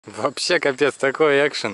Вообще капец, такой экшен.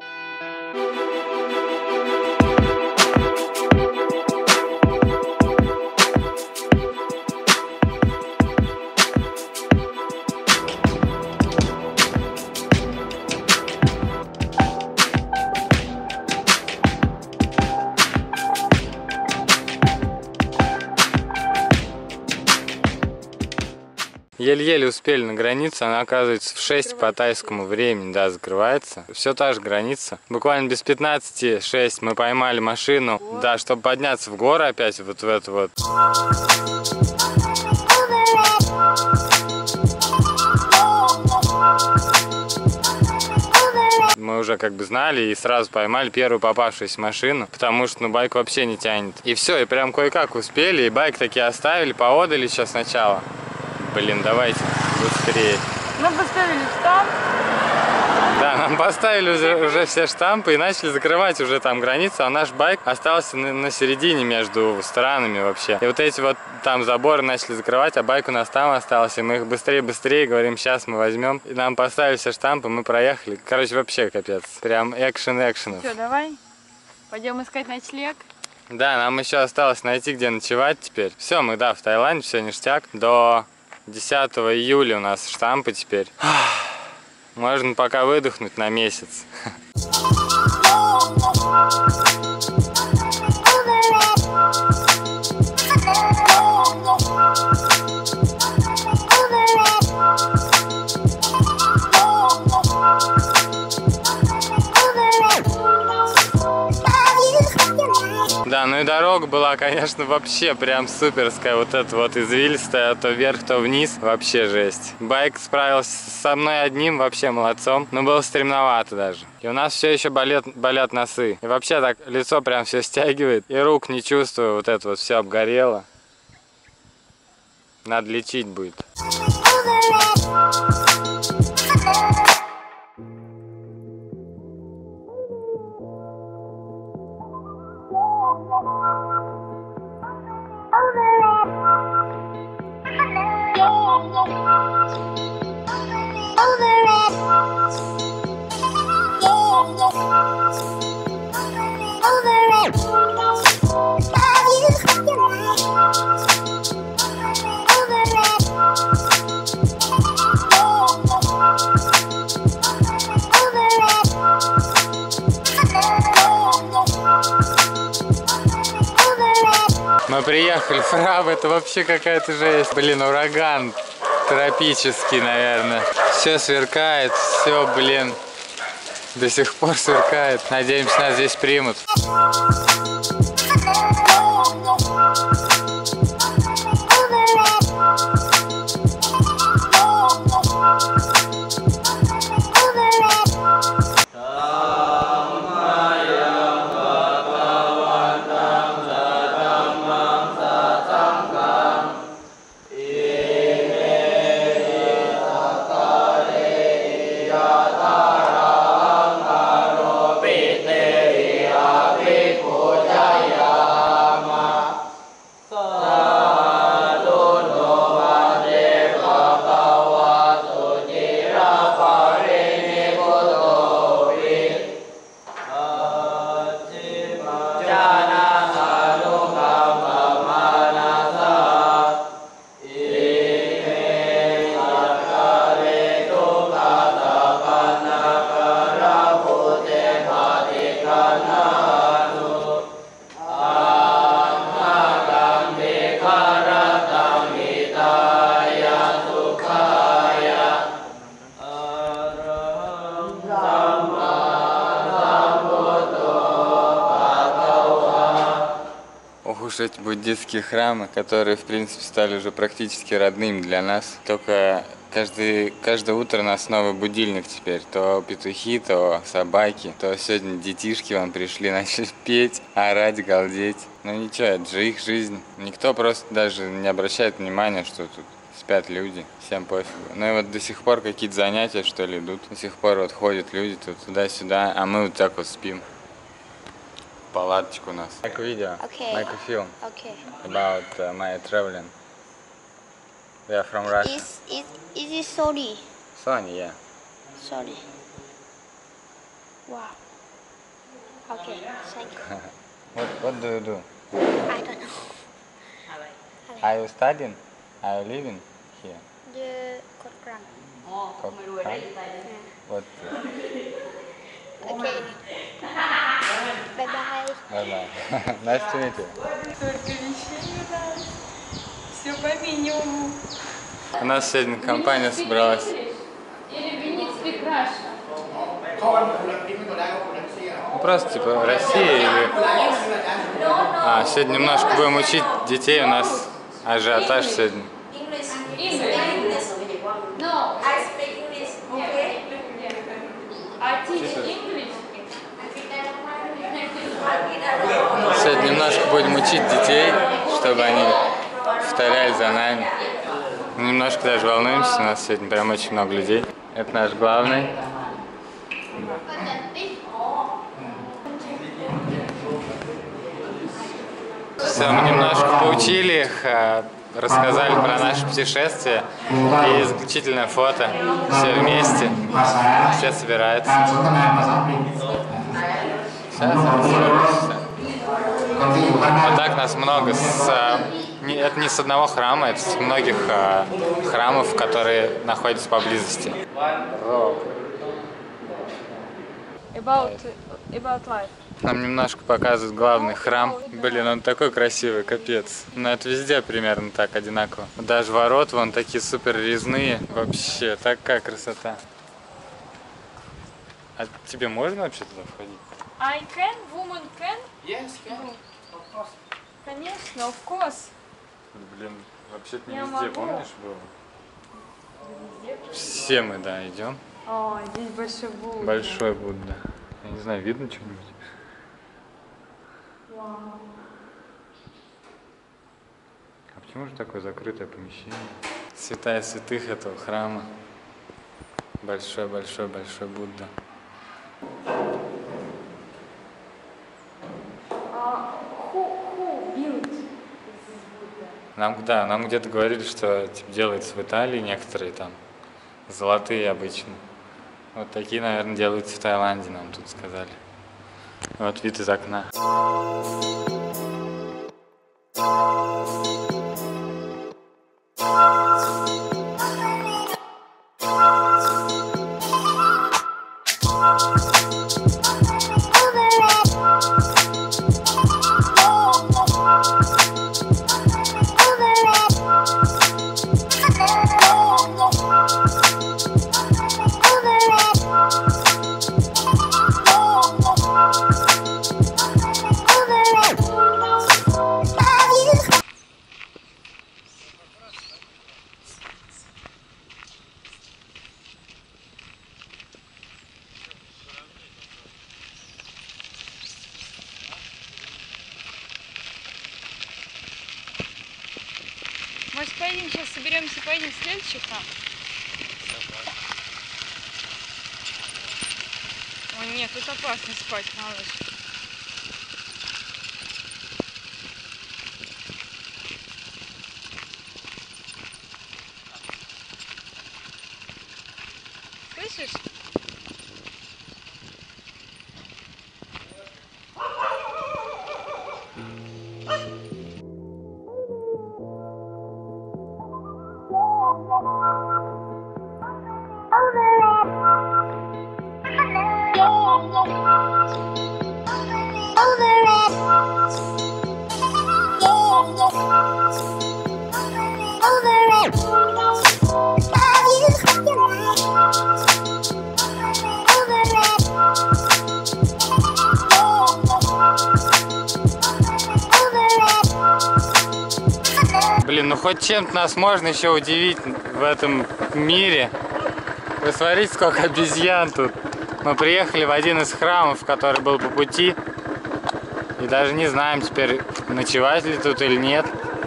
Еле-еле успели на границу, она оказывается в 6 по тайскому времени, да, закрывается. Все та же граница. Буквально без 15-6 мы поймали машину, да, чтобы подняться в горы опять вот в эту вот. Мы уже как бы знали и сразу поймали первую попавшуюся машину, потому что ну байк вообще не тянет. И все, и прям кое-как успели, и байк таки оставили, поодали сейчас сначала. Блин, давайте быстрее. Нам поставили штамп. Да, нам поставили уже все штампы и начали закрывать уже там границу, а наш байк остался на середине между странами вообще. И вот эти вот там заборы начали закрывать, а байк у нас там остался. И мы их быстрее-быстрее говорим, сейчас мы возьмем. И нам поставили все штампы, мы проехали. Короче, вообще капец. Прям экшен экшенов. Все, давай. Пойдем искать ночлег. Да, нам еще осталось найти, где ночевать теперь. Все, мы, да, в Таиланде, все ништяк. До 10 июля у нас штампы теперь. Можно пока выдохнуть на месяц. Да, ну и дорога была, конечно, вообще прям суперская, вот эта вот извилистая, то вверх, то вниз, вообще жесть. Байк справился со мной одним, вообще молодцом, но было стремновато даже. И у нас все еще болят носы. И вообще так лицо прям все стягивает, и рук не чувствую, вот это вот все обгорело. Надо лечить будет. Мы приехали вправо, это вообще какая-то жесть. Блин, ураган тропический, наверное. Все сверкает, все, блин, до сих пор сверкает. Надеемся, нас здесь примут. Эти буддистские храмы, которые, в принципе, стали уже практически родными для нас. Только каждое утро нас новый будильник теперь. То петухи, то собаки, то сегодня детишки вон пришли, начали петь, орать, галдеть. Ну ничего, это же их жизнь. Никто просто даже не обращает внимания, что тут спят люди, всем пофигу. Ну и вот до сих пор какие-то занятия, что ли, идут. До сих пор вот ходят люди тут туда-сюда, а мы вот так вот спим. Палаточку у нас. Make a video. Okay. Make a film. Okay. About my traveling. We are from Russia. Is it Sony? Sony, yeah. Sorry. Wow. Okay, thank you. What do you do? I don't know. Are you studying? Are you living here? The code gram. Huh? What? Okay. Bye bye. Bye-bye. Nice to meet you. Только вещей у нас. Все по минимуму. У нас сегодня компания собралась. Или Винницкий Краша. Ну, просто типа Россия или... сегодня немножко будем учить детей, у нас ажиотаж сегодня. No. I speak English. Okay. I teach English. Сегодня немножко будем учить детей, чтобы они повторяли за нами. Немножко даже волнуемся, у нас сегодня прям очень много людей. Это наш главный. Все, мы немножко поучили их, рассказали про наше путешествие. И заключительное фото. Все вместе. Все собираются. Сейчас расслабишься. Вот так нас много. Это не с одного храма, это с многих храмов, которые находятся поблизости. About life. Нам немножко показывают главный храм. Блин, он такой красивый, капец. Но это везде примерно так, одинаково. Даже ворота вон такие супер резные. Вообще, такая красота. А тебе можно вообще туда входить? I can, woman can? Yes, can. Of course. Конечно, of course. Блин, вообще-то не Я везде, могу. помнишь, было? Все мы, да, идем. О, здесь большой Будда. Большой Будда. Я не знаю, видно что-нибудь? Вау. А почему же такое закрытое помещение? Святая святых этого храма. Большой-большой-большой Будда. Who built this Buddha? Нам где-то говорили, что типа, делается в Италии некоторые там. Золотые обычно. Вот такие, наверное, делаются в Таиланде, нам тут сказали. Вот вид из окна. Может, поедем сейчас, соберемся, поедем в следующий храм? Ой, нет, тут опасно спать, малыш. Слышишь? Блин, ну хоть чем-то нас можно еще удивить в этом мире. Вы смотрите, сколько обезьян тут. Мы приехали в один из храмов, который был по пути. И даже не знаем теперь, ночевать ли тут или нет.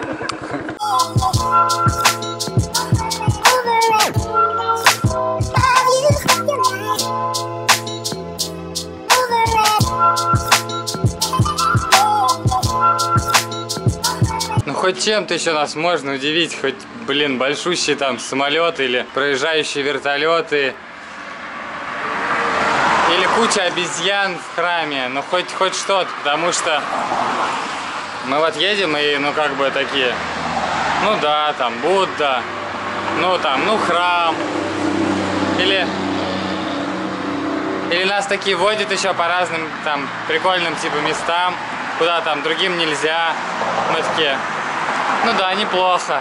Ну хоть чем-то еще нас можно удивить, хоть, блин, большущие там самолеты или проезжающие вертолеты, куча обезьян в храме, ну хоть что-то, потому что мы вот едем и, ну как бы такие, ну да, там Будда, ну там, ну храм, или нас такие водят еще по разным там прикольным типа местам, куда там другим нельзя. Мы такие, ну да, неплохо.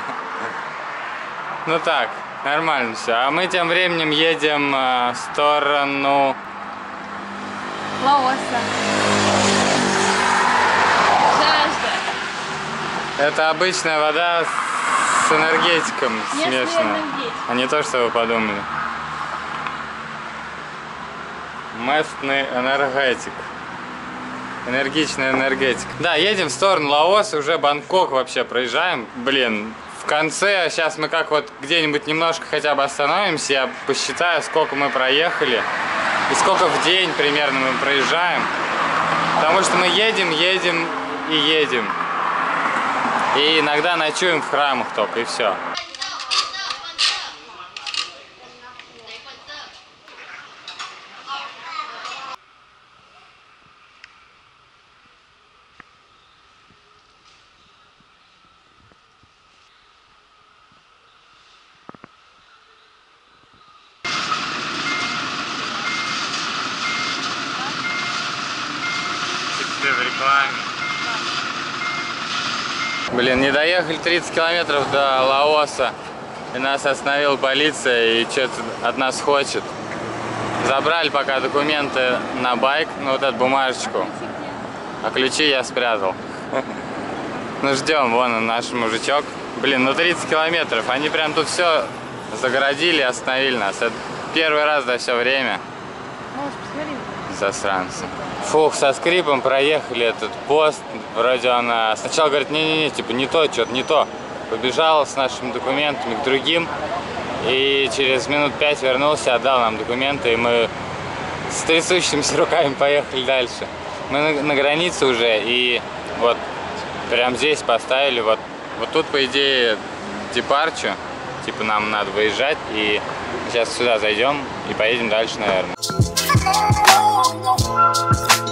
Ну так, нормально все. А мы тем временем едем в сторону Лаоса. Жажда. Это обычная вода с энергетиком Местный смешанная, энергетик. а не то, что вы подумали. Местный энергетик. Энергичный энергетик. Да, едем в сторону Лаоса, уже Бангкок вообще проезжаем. Блин, в конце, сейчас мы как вот где-нибудь немножко хотя бы остановимся, я посчитаю, сколько мы проехали и сколько в день примерно мы проезжаем. Потому что мы едем и едем. И иногда ночуем в храмах только, и все. В рекламе. Блин, не доехали 30 километров до Лаоса, и нас остановила полиция и что-то от нас хочет. Забрали пока документы на байк, ну вот эту бумажечку, а ключи я спрятал. Ну ждем, вон он, наш мужичок. Блин, ну 30 километров, они прям тут все загородили и остановили нас. Это первый раз за все время. Засранцы. Фух, со скрипом проехали этот пост. Вроде она сначала говорит, не-не-не, типа не то, что-то не то. Побежал с нашими документами к другим. И через минут 5 вернулся, отдал нам документы. И мы с трясущимися руками поехали дальше. Мы на границе уже. И вот прям здесь поставили. Вот тут, по идее, депарчу. Типа нам надо выезжать. И сейчас сюда зайдем и поедем дальше, наверное.